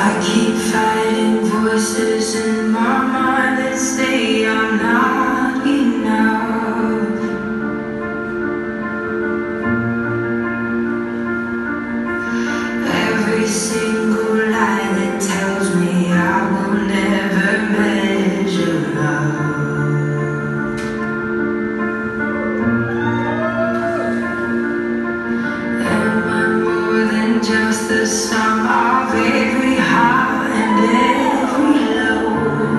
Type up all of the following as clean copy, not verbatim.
keep fighting voices in my mind that say I'm not enough. Every single lie that tells me I will never measure up. Am I more than just the sum of every high and every low?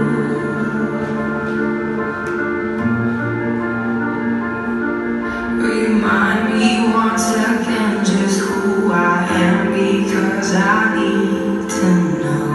Remind me once again just who I am, because I need to know.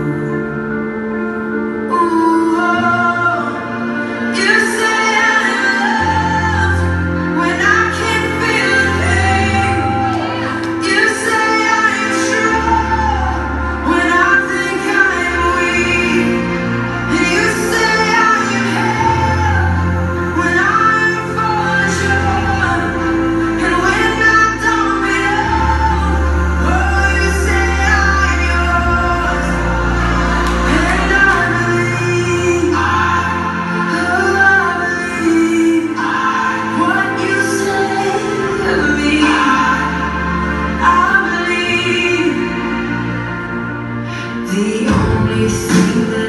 Ooh, oh, you say I'm loved when I can't feel the pain. You say I am strong when I think I am weak. And you say I am held when I am falling short. And when I don't belong, oh, you say I'm yours. And I believe, oh, I believe what you say of me. I believe the only thing that